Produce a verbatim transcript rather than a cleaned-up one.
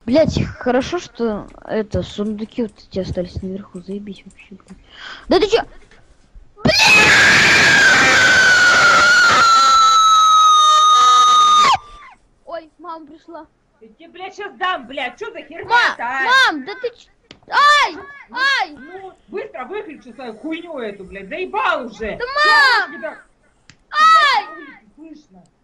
Блять, хорошо, что это сундуки вот эти остались наверху, заебись вообще, блядь. Да ты чё? Ой, мама пришла. Я тебе, блядь, сейчас дам, блядь, что за Мам, херня-то, а? мам, да ты ч... Ай! Ай! Ну, быстро выключи свою хуйню эту, блядь, заебал уже! Да, мам! Тебя... Ай! Слышно?